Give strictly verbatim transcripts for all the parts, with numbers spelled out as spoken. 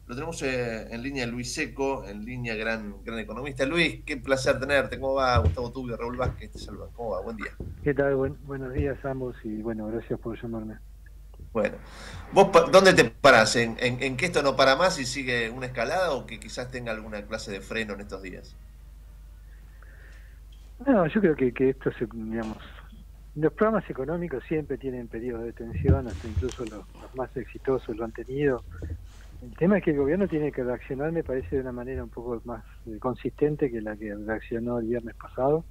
Lo tenemos eh, en línea Luis Seco, en línea gran, gran economista. Luis, qué placer tenerte. ¿Cómo va? Gustavo Tubio, Raúl Vázquez, te saludan. ¿Cómo va? Buen día. ¿Qué tal? Buen- buenos días a ambos y bueno, gracias por llamarme. Bueno, ¿vos dónde te parás? ¿En, en, en que esto no para más y sigue una escalada o que quizás tenga alguna clase de freno en estos días? No, yo creo que, que esto se, digamos, los programas económicos siempre tienen periodos de tensión, hasta incluso los, los más exitosos lo han tenido. El tema es que el gobierno tiene que reaccionar, me parece, de una manera un poco más eh, consistente que la que reaccionó el viernes pasado.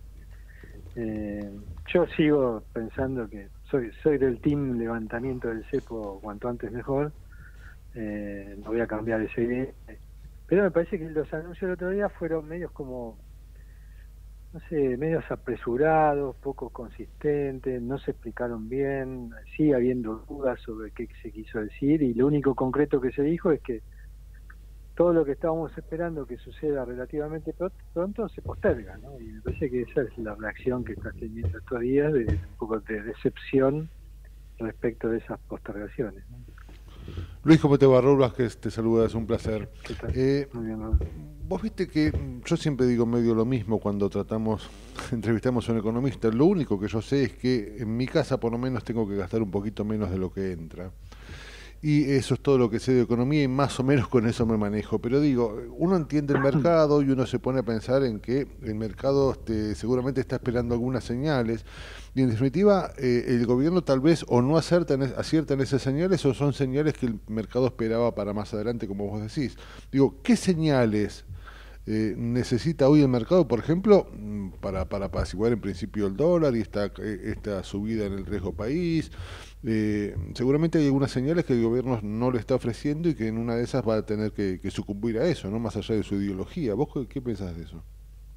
Eh, yo sigo pensando que soy soy del team levantamiento del cepo cuanto antes mejor. Eh, no voy a cambiar esa idea. Pero me parece que los anuncios del otro día fueron medios como, no sé, medios apresurados, poco consistentes, no se explicaron bien, sigue habiendo dudas sobre qué se quiso decir y lo único concreto que se dijo es que todo lo que estábamos esperando que suceda relativamente pronto se posterga, ¿no? Y me parece que esa es la reacción que está teniendo estos días, de un poco de decepción respecto de esas postergaciones, ¿no? Luis, ¿cómo te va? Raúl Vázquez te saluda, es un placer. ¿Qué tal? Eh, Muy bien, Raúl. vos viste que yo siempre digo medio lo mismo cuando tratamos, entrevistamos a un economista. Lo único que yo sé es que en mi casa por lo menos tengo que gastar un poquito menos de lo que entra. Y eso es todo lo que sé de economía y más o menos con eso me manejo. Pero digo, uno entiende el mercado y uno se pone a pensar en que el mercado este, seguramente está esperando algunas señales. Y en definitiva, eh, el gobierno tal vez o no acierta en, acierta en esas señales o son señales que el mercado esperaba para más adelante, como vos decís. Digo, ¿qué señales eh, necesita hoy el mercado, por ejemplo, para, para apaciguar en principio el dólar y esta, esta subida en el riesgo país? Eh, seguramente hay algunas señales que el gobierno no le está ofreciendo y que en una de esas va a tener que, que sucumbir a eso, no más allá de su ideología. ¿Vos qué, qué pensás de eso?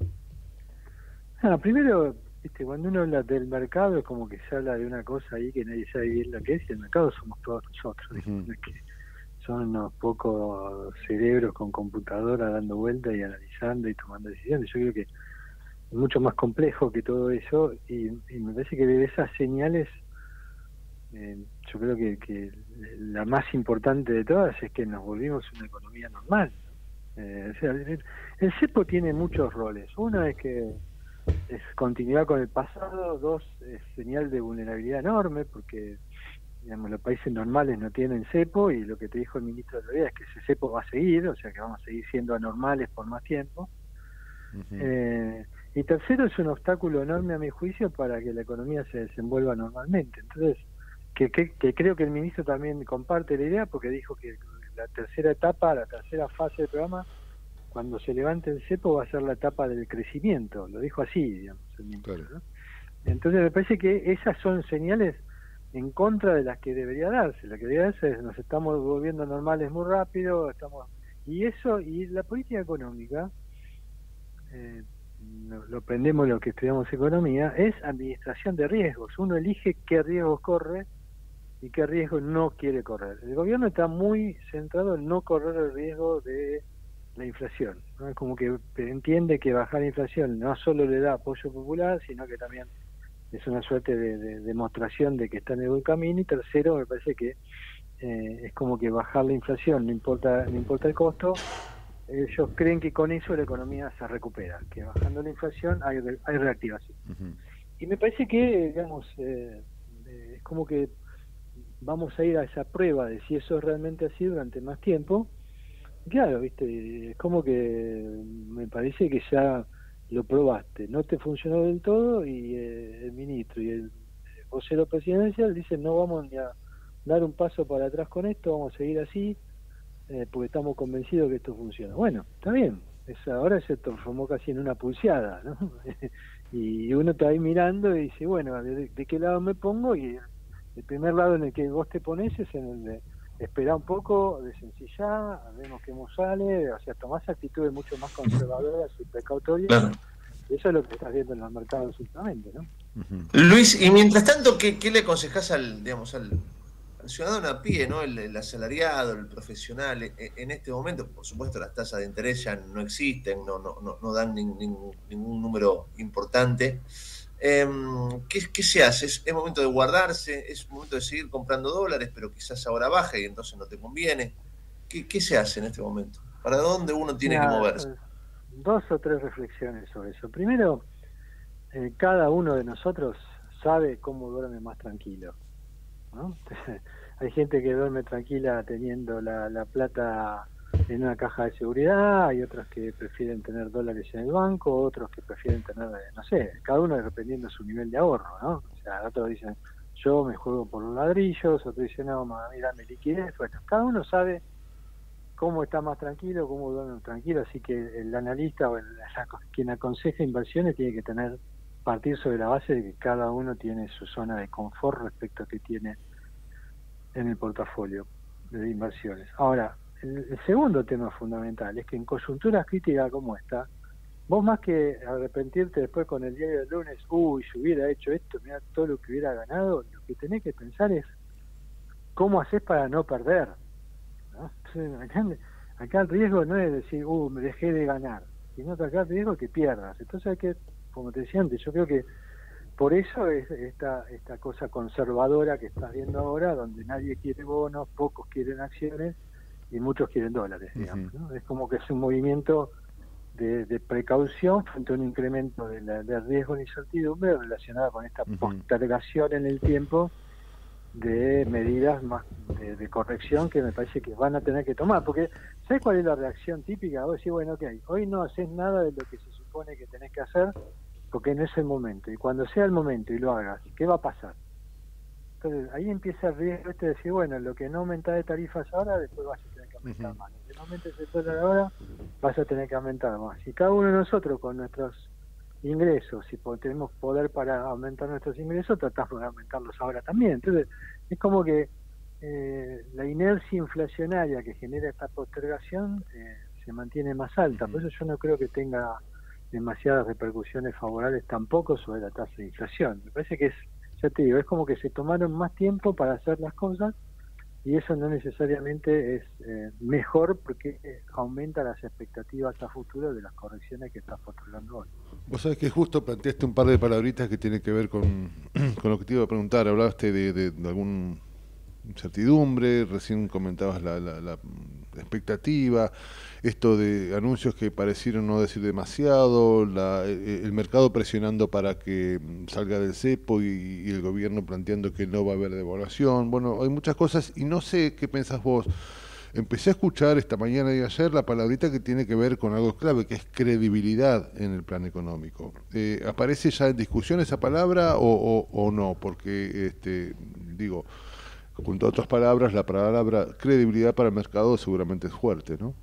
Ah, primero, viste, cuando uno habla del mercado es como que se habla de una cosa ahí que nadie sabe bien lo que es, y el mercado somos todos nosotros, ¿viste? Uh-huh. No es que son unos pocos cerebros con computadora dando vueltas y analizando y tomando decisiones. Yo creo que es mucho más complejo que todo eso, y, y me parece que de esas señales, eh, yo creo que, que la más importante de todas es que nos volvimos una economía normal, ¿no? Eh, o sea, el, el cepo tiene muchos roles. Uno es que es continuidad con el pasado, dos, es señal de vulnerabilidad enorme, porque digamos, los países normales no tienen cepo, y lo que te dijo el ministro de la vida es que ese cepo va a seguir, o sea que vamos a seguir siendo anormales por más tiempo. Uh-huh. Eh, y tercero, es un obstáculo enorme a mi juicio para que la economía se desenvuelva normalmente. Entonces, que, que, que creo que el ministro también comparte la idea, porque dijo que la tercera etapa, la tercera fase del programa, cuando se levante el cepo, va a ser la etapa del crecimiento. Lo dijo así, digamos, el ministro, claro, ¿no? Entonces me parece que esas son señales en contra de las que debería darse. La que debería darse es: nos estamos volviendo normales muy rápido, estamos y eso, y la política económica, eh, lo, lo aprendemos los que estudiamos economía, es administración de riesgos. Uno elige qué riesgos corre y qué riesgos no quiere correr. El gobierno está muy centrado en no correr el riesgo de la inflación, ¿no? Es como que entiende que bajar la inflación no solo le da apoyo popular, sino que también es una suerte de, de demostración de que está en el buen camino. Y tercero, me parece que eh, es como que bajar la inflación, no importa, no importa el costo, ellos creen que con eso la economía se recupera, que bajando la inflación hay, hay reactivación. Uh-huh. Y me parece que, digamos, eh, eh, es como que vamos a ir a esa prueba de si eso es realmente así durante más tiempo. Claro, viste, es como que me parece que ya lo probaste, no te funcionó del todo, y eh, el ministro y el vocero presidencial dicen: no vamos ni a dar un paso para atrás con esto, vamos a seguir así, eh, porque estamos convencidos que esto funciona. Bueno, está bien, es, ahora se transformó casi en una pulseada, ¿no? Y uno está ahí mirando y dice: bueno, ¿de, de qué lado me pongo? Y el primer lado en el que vos te pones es en el de esperar un poco, de sencillar, vemos cómo sale, o sea, tomás actitudes mucho más conservadoras y precautorias. Claro. Eso es lo que estás viendo en los mercados últimamente, ¿no? Uh-huh. Luis, y mientras tanto, ¿qué, qué le aconsejás al, digamos, al, al ciudadano a pie, ¿no? El, el asalariado, el profesional, en, en este momento? Por supuesto, las tasas de interés ya no existen, no, no, no, no dan ni, ni, ningún número importante. Eh, ¿qué, ¿Qué se hace? ¿Es, ¿Es momento de guardarse? ¿Es momento de seguir comprando dólares, pero quizás ahora baja y entonces no te conviene? ¿Qué, qué se hace en este momento? ¿Para dónde uno tiene Mira, que moverse? Dos o tres reflexiones sobre eso. Primero, eh, cada uno de nosotros sabe cómo duerme más tranquilo, ¿no? Hay gente que duerme tranquila teniendo la, la plata en una caja de seguridad, hay otros que prefieren tener dólares en el banco, otros que prefieren tener, no sé, cada uno dependiendo de su nivel de ahorro, ¿no? O sea, otros dicen, yo me juego por los ladrillos, otros dicen, no, mira, mi liquidez. Bueno, cada uno sabe cómo está más tranquilo, cómo duerme más tranquilo, así que el analista o el, quien aconseja inversiones tiene que tener partir sobre la base de que cada uno tiene su zona de confort respecto a que tiene en el portafolio de inversiones. Ahora, el, el segundo tema fundamental es que en coyunturas críticas como esta, vos más que arrepentirte después con el diario del lunes, uy, si hubiera hecho esto, mirá todo lo que hubiera ganado, lo que tenés que pensar es cómo haces para no perder, ¿no? Entonces, acá, acá el riesgo no es decir, uh, me dejé de ganar, sino que acá el riesgo es que pierdas. Entonces hay que, como te decía antes, yo creo que por eso es esta esta cosa conservadora que estás viendo ahora, donde nadie quiere bonos, pocos quieren acciones y muchos quieren dólares, digamos, ¿no? Es como que es un movimiento de, de precaución frente a un incremento de, la, de riesgo e incertidumbre relacionada con esta uh-huh. postergación en el tiempo de medidas más de, de corrección que me parece que van a tener que tomar, porque ¿sabes cuál es la reacción típica? Vos decís, bueno, ok, hoy no haces nada de lo que se supone que tenés que hacer porque no es el momento, y cuando sea el momento y lo hagas, ¿qué va a pasar? Entonces ahí empieza el riesgo este de decir, bueno, lo que no aumenta de tarifas ahora, después vas a tener que aumentar uh-huh. más, lo que no aumentes el dólar ahora, vas a tener que aumentar más, y cada uno de nosotros con nuestros ingresos, si tenemos poder para aumentar nuestros ingresos, tratamos de aumentarlos ahora también. Entonces es como que eh, la inercia inflacionaria que genera esta postergación eh, se mantiene más alta, por eso yo no creo que tenga demasiadas repercusiones favorables tampoco sobre la tasa de inflación. Me parece que es, ya te digo, es como que se tomaron más tiempo para hacer las cosas y eso no necesariamente es eh, mejor porque aumenta las expectativas a futuro de las correcciones que está postergando hoy. Vos sabés que justo planteaste un par de palabritas que tienen que ver con, con lo que te iba a preguntar. Hablaste de, de, de algún incertidumbre, recién comentabas la, la, la expectativa, esto de anuncios que parecieron no decir demasiado, la, el mercado presionando para que salga del cepo y, y el gobierno planteando que no va a haber devaluación. Bueno, hay muchas cosas y no sé qué pensás vos. Empecé a escuchar esta mañana y ayer la palabrita que tiene que ver con algo clave, que es credibilidad en el plan económico. Eh, ¿Aparece ya en discusión esa palabra o, o, o no? Porque, este, digo, junto a otras palabras, la palabra credibilidad para el mercado seguramente es fuerte, ¿no?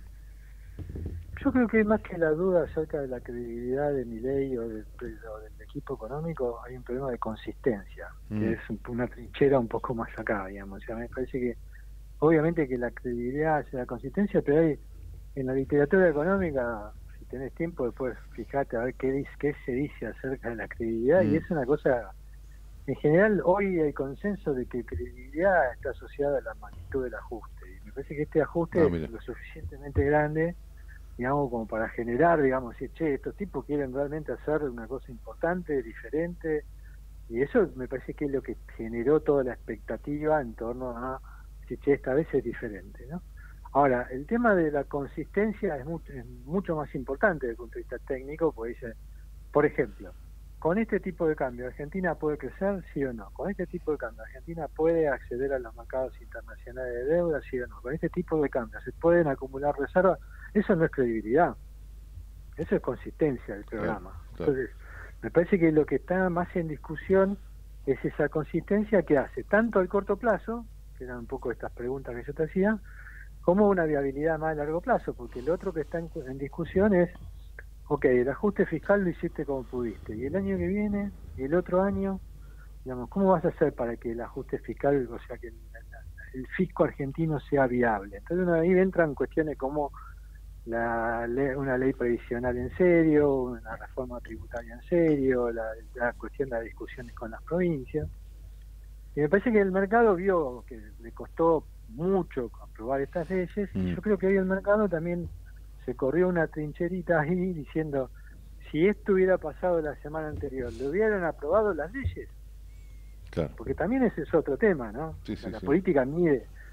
Yo creo que más que la duda acerca de la credibilidad de Milei o del, o del equipo económico, hay un problema de consistencia, mm. que es una trinchera un poco más acá, digamos. O sea, me parece que, obviamente que la credibilidad es la consistencia, pero hay, en la literatura económica, si tenés tiempo, después fijate a ver qué, dice, qué se dice acerca de la credibilidad, mm. y es una cosa... En general, hoy hay consenso de que credibilidad está asociada a la magnitud del ajuste. Y me parece que este ajuste no, es lo suficientemente grande, digamos, como para generar, digamos, decir, che, estos tipos quieren realmente hacer una cosa importante, diferente. Y eso me parece que es lo que generó toda la expectativa en torno a, decir, che, esta vez es diferente, ¿no? Ahora, el tema de la consistencia es mucho, es mucho más importante desde el punto de vista técnico, porque dice, por ejemplo, con este tipo de cambio, ¿Argentina puede crecer, sí o no? Con este tipo de cambio, ¿Argentina puede acceder a los mercados internacionales de deuda, sí o no? Con este tipo de cambio, ¿se pueden acumular reservas? Eso no es credibilidad, eso es consistencia del programa. Claro, claro. Entonces, me parece que lo que está más en discusión es esa consistencia que hace tanto al corto plazo, que eran un poco estas preguntas que yo te hacía, como una viabilidad más a largo plazo, porque lo otro que está en, en discusión es, ok, el ajuste fiscal lo hiciste como pudiste, y el año que viene, y el otro año, digamos, ¿cómo vas a hacer para que el ajuste fiscal, o sea, que el, el fisco argentino sea viable? Entonces uno ahí entran cuestiones como la ley, una ley previsional en serio, una reforma tributaria en serio, la, la cuestión de las discusiones con las provincias. Y me parece que el mercado vio que le costó mucho aprobar estas leyes, mm. y yo creo que hoy el mercado también se corrió una trincherita ahí diciendo, si esto hubiera pasado la semana anterior, ¿le hubieran aprobado las leyes? Claro. Porque también ese es otro tema, ¿no? Sí, o sea, sí, la sí. política mide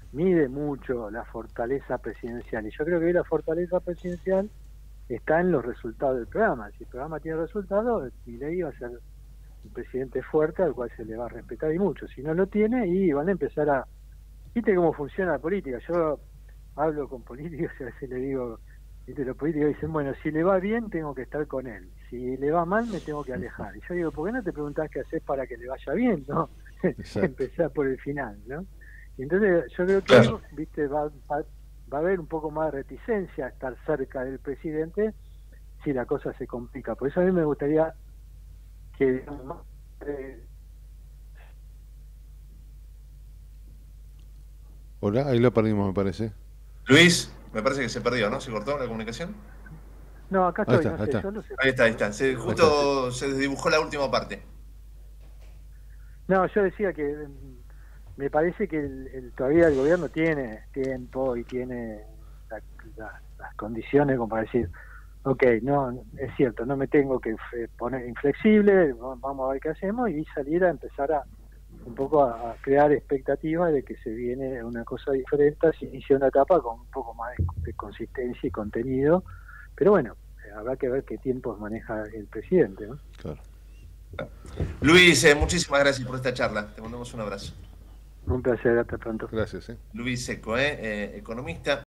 mide mucho la fortaleza presidencial. Y yo creo que hoy la fortaleza presidencial está en los resultados del programa. Si el programa tiene resultados, Milei va a ser un presidente fuerte al cual se le va a respetar y mucho. Si no lo tiene, y van a empezar a... ¿Viste cómo funciona la política? Yo hablo con políticos y a veces le digo, ¿viste? Los políticos dicen, bueno, si le va bien, tengo que estar con él. Si le va mal, me tengo que alejar. Y yo digo, ¿por qué no te preguntás qué haces para que le vaya bien, no? Empezar por el final, ¿no? Y entonces yo creo que, claro, viste, va, va, va a haber un poco más de reticencia a estar cerca del presidente si la cosa se complica. Por eso a mí me gustaría que, digamos, eh... Hola, ahí lo perdimos, me parece. Luis, me parece que se perdió, ¿no? ¿Se cortó la comunicación? No, acá estoy, ahí está, no ahí sé, está. yo no sé. Ahí está, ahí está. Se, justo se desdibujó la última parte. No, yo decía que me parece que el, el, todavía el gobierno tiene tiempo y tiene la, la, las condiciones como para decir, ok, no, es cierto, no me tengo que poner inflexible, vamos a ver qué hacemos, y salir a empezar a un poco a, a crear expectativas de que se viene una cosa diferente, se inicia una etapa con un poco más de, de consistencia y contenido, pero bueno, habrá que ver qué tiempos maneja el presidente, ¿no? Claro. Luis, eh, muchísimas gracias por esta charla. Te mandamos un abrazo. Un placer, hasta pronto. Gracias. ¿eh? Luis Seco, eh, eh, economista.